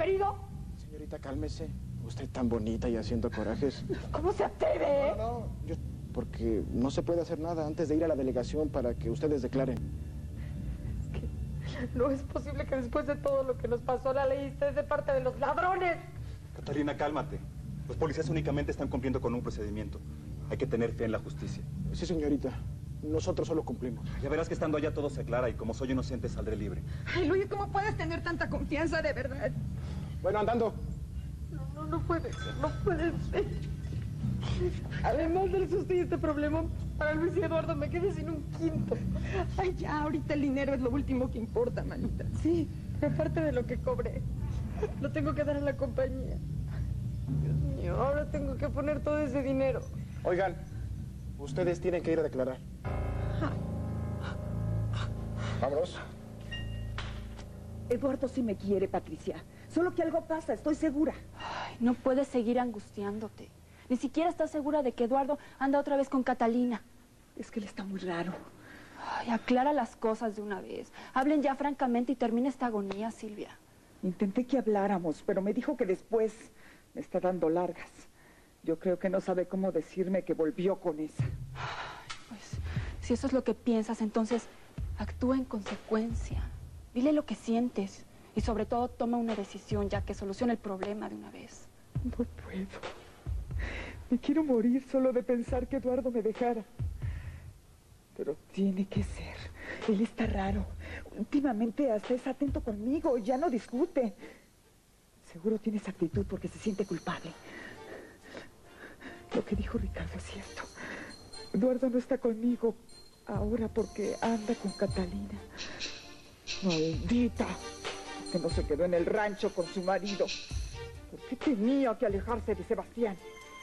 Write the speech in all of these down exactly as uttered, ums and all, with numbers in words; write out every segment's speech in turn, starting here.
venido? Señorita, cálmese. Usted tan bonita y haciendo corajes. ¿Cómo se atreve? No, no, yo... Porque no se puede hacer nada antes de ir a la delegación para que ustedes declaren. Es que no es posible que después de todo lo que nos pasó la ley esté de parte de los ladrones. Catalina, cálmate. Los policías únicamente están cumpliendo con un procedimiento. Hay que tener fe en la justicia. Sí, señorita. Nosotros solo cumplimos. Ya verás que estando allá todo se aclara y como soy inocente saldré libre. Ay, Luis, ¿cómo puedes tener tanta confianza de verdad? Bueno, andando. No, no, no puede ser, no puede ser. Además del susto y este problema, para Luis y Eduardo me quedé sin un quinto. Ay, ya, ahorita el dinero es lo último que importa, manita. Sí, pero aparte de lo que cobré, lo tengo que dar a la compañía. Dios mío, ahora tengo que poner todo ese dinero. Oigan, ustedes tienen que ir a declarar. Vámonos. Eduardo sí me quiere, Patricia. Solo que algo pasa, estoy segura. Ay, no puedes seguir angustiándote. Ni siquiera estás segura de que Eduardo anda otra vez con Catalina. Es que él está muy raro. Ay, aclara las cosas de una vez. Hablen ya francamente y termine esta agonía, Silvia. Intenté que habláramos, pero me dijo que después me está dando largas. Yo creo que no sabe cómo decirme que volvió con esa. Ay, pues, si eso es lo que piensas, entonces actúa en consecuencia. Dile lo que sientes y sobre todo toma una decisión ya que solucione el problema de una vez. No puedo. Me quiero morir solo de pensar que Eduardo me dejara. Pero tiene que ser. Él está raro. Últimamente hasta es atento conmigo, ya no discute. Seguro tiene esa actitud porque se siente culpable. Lo que dijo Ricardo es cierto. Eduardo no está conmigo ahora porque anda con Catalina. Maldita. Que no se quedó en el rancho con su marido. ¿Por qué tenía que alejarse de Sebastián?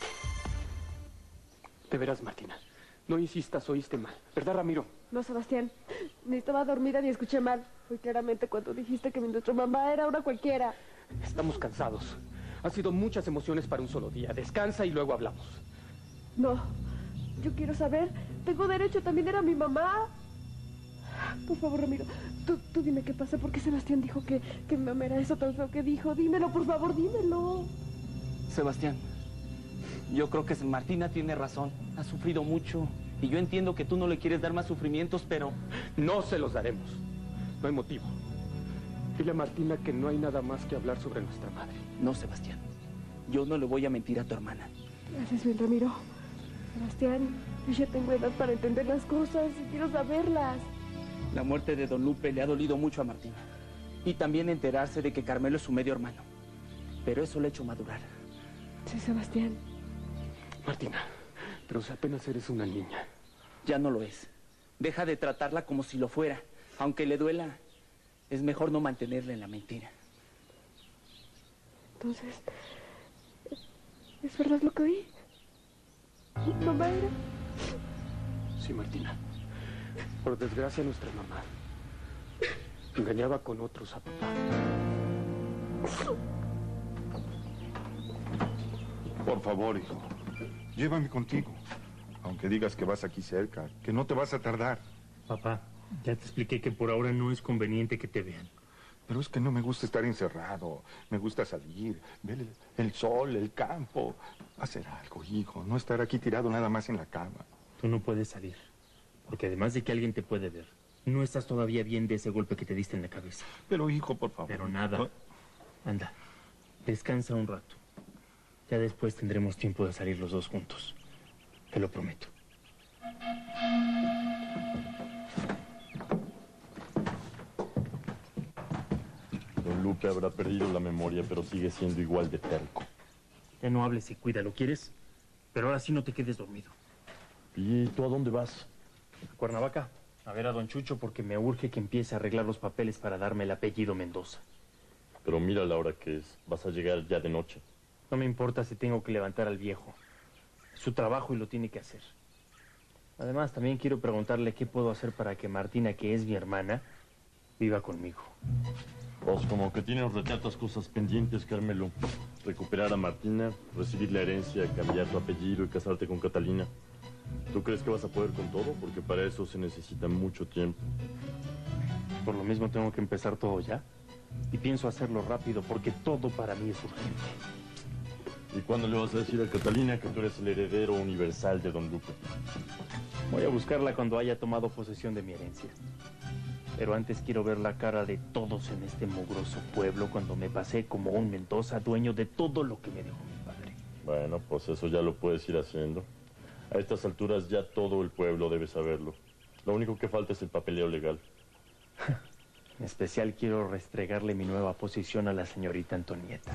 De veras, Martina, no insistas, oíste mal. ¿Verdad, Ramiro? No, Sebastián, ni estaba dormida ni escuché mal. Fue claramente cuando dijiste que nuestra mamá era una cualquiera. Estamos cansados. Han sido muchas emociones para un solo día. Descansa y luego hablamos. No, yo quiero saber. Tengo derecho, también era mi mamá. Por favor, Ramiro, tú, tú dime qué pasa. ¿Por qué Sebastián dijo que, que mi mamá era eso tan feo que dijo? Dímelo, por favor, dímelo. Sebastián, yo creo que Martina tiene razón. Ha sufrido mucho. Y yo entiendo que tú no le quieres dar más sufrimientos, pero... No se los daremos. No hay motivo. Dile a Martina que no hay nada más que hablar sobre nuestra madre. No, Sebastián. Yo no le voy a mentir a tu hermana. Haces bien, Ramiro. Sebastián, yo ya tengo edad para entender las cosas y quiero saberlas. La muerte de Don Lupe le ha dolido mucho a Martina. Y también enterarse de que Carmelo es su medio hermano. Pero eso le ha hecho madurar. Sí, Sebastián. Martina, pero si apenas eres una niña. Ya no lo es. Deja de tratarla como si lo fuera. Aunque le duela, es mejor no mantenerla en la mentira. Entonces, ¿es verdad lo que oí? ¿Mi mamá era? Sí, Martina. Por desgracia, nuestra mamá engañaba con otros a papá. Por favor, hijo, llévame contigo. Aunque digas que vas aquí cerca, que no te vas a tardar. Papá, ya te expliqué que por ahora no es conveniente que te vean. Pero es que no me gusta estar encerrado. Me gusta salir, ver el, el sol, el campo. Hacer algo, hijo. No estar aquí tirado nada más en la cama. Tú no puedes salir. Porque además de que alguien te puede ver, no estás todavía bien de ese golpe que te diste en la cabeza. Pero, hijo, por favor. Pero nada. Anda, descansa un rato. Ya después tendremos tiempo de salir los dos juntos. Te lo prometo. Don Lupe habrá perdido la memoria, pero sigue siendo igual de terco. Ya no hables y cuídalo, ¿quieres? Pero ahora sí no te quedes dormido. ¿Y tú a dónde vas? A Cuernavaca, a ver a don Chucho porque me urge que empiece a arreglar los papeles para darme el apellido Mendoza. Pero mira la hora que es. Vas a llegar ya de noche. No me importa si tengo que levantar al viejo. Es su trabajo y lo tiene que hacer. Además, también quiero preguntarle qué puedo hacer para que Martina, que es mi hermana, viva conmigo. Pues como que tienes retratas cosas pendientes, Carmelo. Recuperar a Martina, recibir la herencia, cambiar tu apellido y casarte con Catalina. ¿Tú crees que vas a poder con todo? Porque para eso se necesita mucho tiempo. ¿Por lo mismo tengo que empezar todo ya? Y pienso hacerlo rápido porque todo para mí es urgente. ¿Y cuándo le vas a decir a Catalina que tú eres el heredero universal de Don Lupe? Voy a buscarla cuando haya tomado posesión de mi herencia. Pero antes quiero ver la cara de todos en este mugroso pueblo cuando me pasé como un Mendoza, dueño de todo lo que me dejó mi padre. Bueno, pues eso ya lo puedes ir haciendo. A estas alturas ya todo el pueblo debe saberlo. Lo único que falta es el papeleo legal. En especial quiero restregarle mi nueva posición a la señorita Antonieta.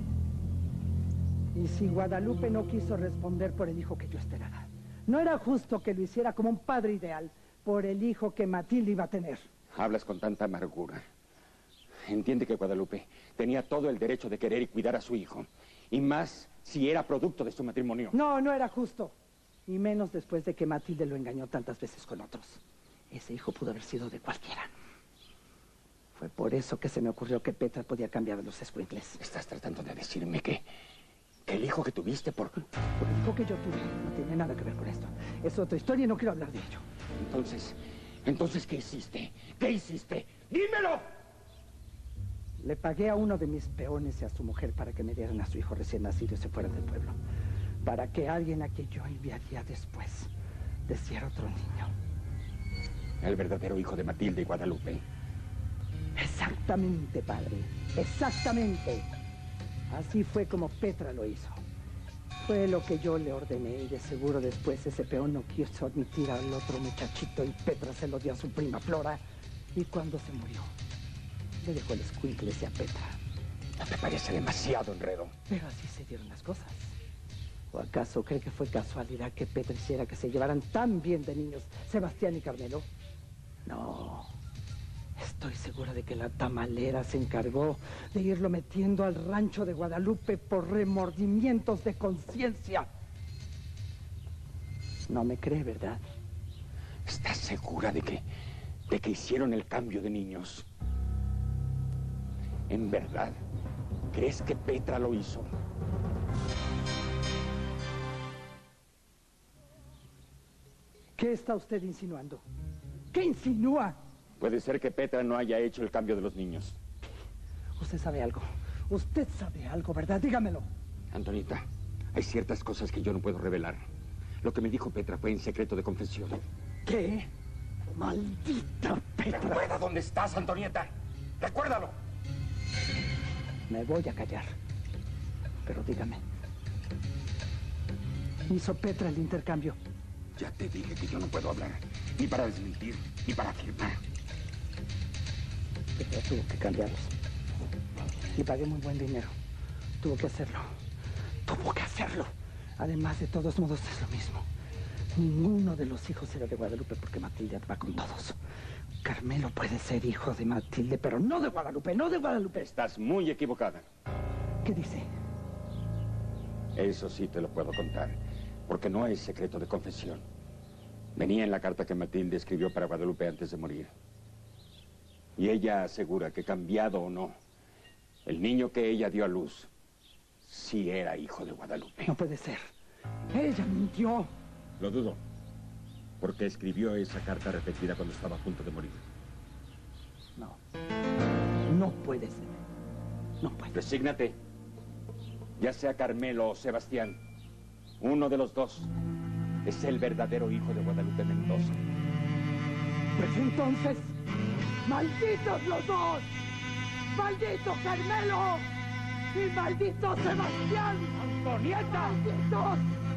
Y si Guadalupe no quiso responder por el hijo que yo esperaba, no era justo que lo hiciera como un padre ideal por el hijo que Matilde iba a tener. Hablas con tanta amargura. Entiende que Guadalupe tenía todo el derecho de querer y cuidar a su hijo. Y más si era producto de su matrimonio. No, no era justo. Y menos después de que Matilde lo engañó tantas veces con otros. Ese hijo pudo haber sido de cualquiera. Fue por eso que se me ocurrió que Petra podía cambiar a los escuincles. ¿Estás tratando de decirme que, que el hijo que tuviste por... Por el hijo que yo tuve no tiene nada que ver con esto. Es otra historia y no quiero hablar de ello. Entonces, entonces, ¿qué hiciste? ¿Qué hiciste? ¡Dímelo! Le pagué a uno de mis peones y a su mujer para que me dieran a su hijo recién nacido y se fueran del pueblo. Para que alguien a quien yo enviaría después deseara otro niño. El verdadero hijo de Matilde y Guadalupe. Exactamente, padre. Exactamente. Así fue como Petra lo hizo. Fue lo que yo le ordené y de seguro después ese peón no quiso admitir al otro muchachito y Petra se lo dio a su prima Flora. Y cuando se murió, le dejó el escuincle a Petra. ¿No te parece demasiado enredo? Pero así se dieron las cosas. ¿O acaso cree que fue casualidad que Petra hiciera que se llevaran tan bien de niños Sebastián y Carmelo? No. Estoy segura de que la tamalera se encargó de irlo metiendo al rancho de Guadalupe por remordimientos de conciencia. No me cree, ¿verdad? ¿Estás segura de que, de que hicieron el cambio de niños? ¿En verdad crees que Petra lo hizo? ¿Qué está usted insinuando? ¿Qué insinúa? Puede ser que Petra no haya hecho el cambio de los niños. Usted sabe algo. Usted sabe algo, ¿verdad? Dígamelo. Antonita, hay ciertas cosas que yo no puedo revelar. Lo que me dijo Petra fue en secreto de confesión. ¿Qué? ¡Maldita Petra! Recuerda dónde estás, Antonieta. ¡Recuérdalo! Me voy a callar. Pero dígame. ¿Hizo Petra el intercambio? Ya te dije que yo no puedo hablar. Ni para desmentir, ni para afirmar. Petra tuvo que cambiarlos. Y pagué muy buen dinero. Tuvo que hacerlo. Tuvo que hacerlo. Además, de todos modos, es lo mismo. Ninguno de los hijos era de Guadalupe porque Matilde va con todos. Carmelo puede ser hijo de Matilde, pero no de Guadalupe, no de Guadalupe. Estás muy equivocada. ¿Qué dice? Eso sí te lo puedo contar, porque no es secreto de confesión. Venía en la carta que Matilde escribió para Guadalupe antes de morir. Y ella asegura que, cambiado o no, el niño que ella dio a luz sí era hijo de Guadalupe. No puede ser. Ella mintió. Lo dudo, porque escribió esa carta repetida cuando estaba a punto de morir. No. No puede ser. No puede. Resígnate. Ya sea Carmelo o Sebastián, uno de los dos es el verdadero hijo de Guadalupe Mendoza. Pues entonces, ¡malditos los dos! ¡Maldito Carmelo! ¡Y maldito Sebastián! ¡Antonieta! ¡Malditos!